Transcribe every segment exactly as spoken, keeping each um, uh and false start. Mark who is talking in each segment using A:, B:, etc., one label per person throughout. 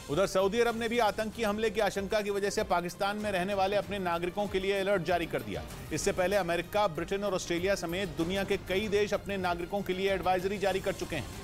A: उधर सऊदी अरब ने भी आतंकी हमले की आशंका की वजह से पाकिस्तान में रहने वाले अपने नागरिकों के लिए अलर्ट जारी कर दिया। इससे पहले अमेरिका, ब्रिटेन और ऑस्ट्रेलिया समेत दुनिया के कई देश अपने नागरिकों के लिए एडवाइजरी जारी कर चुके हैं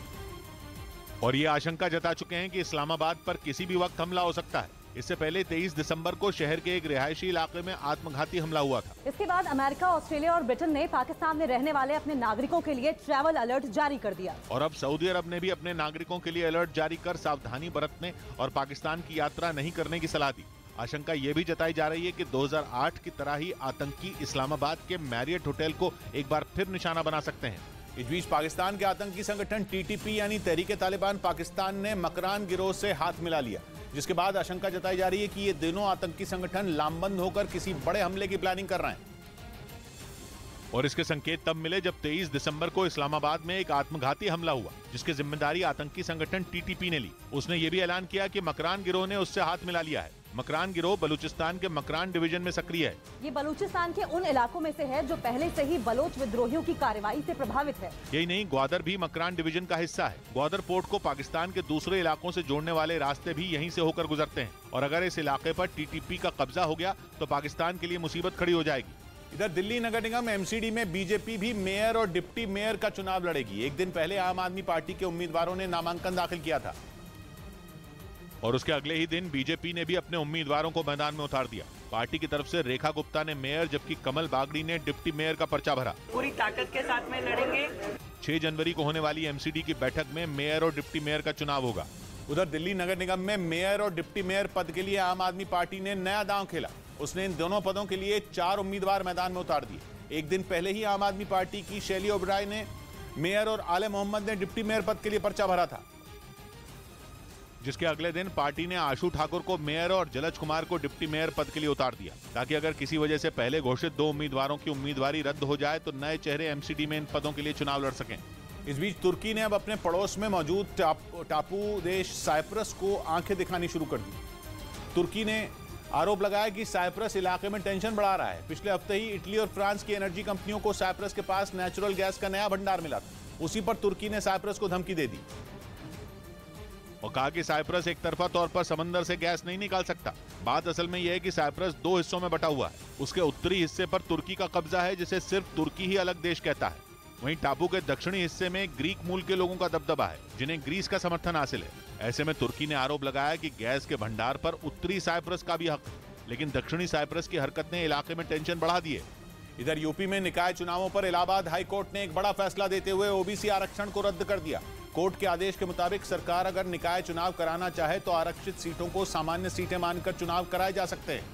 B: और ये आशंका जता चुके हैं कि इस्लामाबाद पर किसी भी वक्त हमला हो सकता है। इससे पहले तेईस दिसंबर को शहर के एक रिहायशी इलाके में आत्मघाती हमला हुआ था।
C: इसके बाद अमेरिका, ऑस्ट्रेलिया और ब्रिटेन ने पाकिस्तान में रहने वाले अपने नागरिकों के लिए ट्रैवल अलर्ट जारी कर दिया
B: और अब सऊदी अरब ने भी अपने नागरिकों के लिए अलर्ट जारी कर सावधानी बरतने और पाकिस्तान की यात्रा नहीं करने की सलाह दी। आशंका ये भी जताई जा रही है कि दो हज़ार आठ की तरह ही आतंकी इस्लामाबाद के मैरियट होटल को एक बार फिर निशाना बना सकते हैं।
A: इस बीच पाकिस्तान के आतंकी संगठन टीटीपी यानी तहरीके तालिबान पाकिस्तान ने मकरान गिरोह से हाथ मिला लिया, जिसके बाद आशंका जताई जा रही है कि ये दोनों आतंकी संगठन लामबंद होकर किसी बड़े हमले की प्लानिंग कर रहे हैं।
B: और इसके संकेत तब मिले जब तेईस दिसंबर को इस्लामाबाद में एक आत्मघाती हमला हुआ, जिसकी जिम्मेदारी आतंकी संगठन टीटीपी ने ली। उसने ये भी ऐलान किया कि मकरान गिरोह ने उससे हाथ मिला लिया है। मकरान गिरोह बलूचिस्तान के मकरान डिवीजन में सक्रिय है।
C: ये बलूचिस्तान के उन इलाकों में से है जो पहले से ही बलोच विद्रोहियों की कार्रवाई से प्रभावित है।
B: यही नहीं, ग्वादर भी मकरान डिवीजन का हिस्सा है। ग्वादर पोर्ट को पाकिस्तान के दूसरे इलाकों से जोड़ने वाले रास्ते भी यहीं से होकर गुजरते हैं और अगर इस इलाके पर टीटीपी का कब्जा हो गया तो पाकिस्तान के लिए मुसीबत खड़ी हो जाएगी।
A: इधर दिल्ली नगर निगम एमसीडी में बीजेपी भी मेयर और डिप्टी मेयर का चुनाव लड़ेगी। एक दिन पहले आम आदमी पार्टी के उम्मीदवारों ने नामांकन दाखिल किया था
B: और उसके अगले ही दिन बीजेपी ने भी अपने उम्मीदवारों को मैदान में उतार दिया। पार्टी की तरफ से रेखा गुप्ता ने मेयर जबकि कमल बागड़ी ने डिप्टी मेयर का पर्चा भरा।
D: पूरी ताकत के साथ में लड़ेंगे।
B: छह जनवरी को होने वाली एमसीडी की बैठक में मेयर और डिप्टी मेयर का चुनाव होगा।
A: उधर दिल्ली नगर निगम में मेयर और डिप्टी मेयर पद के लिए आम आदमी पार्टी ने नया दांव खेला। उसने इन दोनों पदों के लिए चार उम्मीदवार मैदान में उतार दिए। एक दिन पहले ही आम आदमी पार्टी की शैली ओबराय ने मेयर और आले मोहम्मद ने डिप्टी मेयर पद के लिए पर्चा भरा था,
B: जिसके अगले दिन पार्टी ने आशु ठाकुर को मेयर और जलज कुमार को डिप्टी मेयर पद के लिए उतार दिया, ताकि अगर किसी वजह से पहले घोषित दो उम्मीदवारों की उम्मीदवारी रद्द हो जाए तो नए चेहरे एमसीडी में इन पदों के लिए चुनाव लड़ सकें।
A: इस बीच तुर्की ने अब अपने पड़ोस में मौजूद टापू देश साइप्रस को आंखें दिखानी शुरू कर दी। तुर्की ने आरोप लगाया कि साइप्रस इलाके में टेंशन बढ़ा रहा है। पिछले हफ्ते ही इटली और फ्रांस की एनर्जी कंपनियों को साइप्रस के पास नेचुरल गैस का नया भंडार मिला था। उसी पर तुर्की ने साइप्रस को धमकी दे दी
B: और कहा कि साइप्रस एक तरफा तौर पर समंदर से गैस नहीं निकाल सकता। बात असल में यह है कि साइप्रस दो हिस्सों में बटा हुआ है। उसके उत्तरी हिस्से पर तुर्की का कब्जा है, जिसे सिर्फ तुर्की ही अलग देश कहता है। वहीं टापू के दक्षिणी हिस्से में ग्रीक मूल के लोगों का दबदबा है, जिन्हें ग्रीस का समर्थन हासिल है। ऐसे में तुर्की ने आरोप लगाया कि गैस के भंडार पर उत्तरी साइप्रस का भी हक है, लेकिन दक्षिणी साइप्रस की हरकत ने इलाके में टेंशन बढ़ा दी है।
A: इधर यूपी में निकाय चुनावों पर इलाहाबाद हाई कोर्ट ने एक बड़ा फैसला देते हुए ओबीसी आरक्षण को रद्द कर दिया। कोर्ट के आदेश के मुताबिक सरकार अगर निकाय चुनाव कराना चाहे तो आरक्षित सीटों को सामान्य सीटें मानकर चुनाव कराए जा सकते हैं।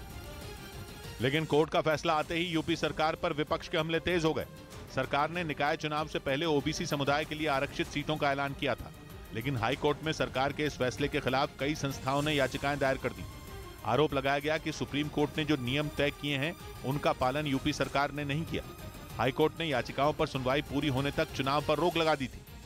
B: लेकिन कोर्ट का फैसला आते ही यूपी सरकार पर विपक्ष के हमले तेज हो गए। सरकार ने निकाय चुनाव से पहले ओबीसी समुदाय के लिए आरक्षित सीटों का ऐलान किया था, लेकिन हाई कोर्ट में सरकार के इस फैसले के खिलाफ कई संस्थाओं ने याचिकाएं दायर कर दी। आरोप लगाया गया कि सुप्रीम कोर्ट ने जो नियम तय किए हैं उनका पालन यूपी सरकार ने नहीं किया। हाई कोर्ट ने याचिकाओं पर सुनवाई पूरी होने तक चुनाव पर रोक लगा दी थी।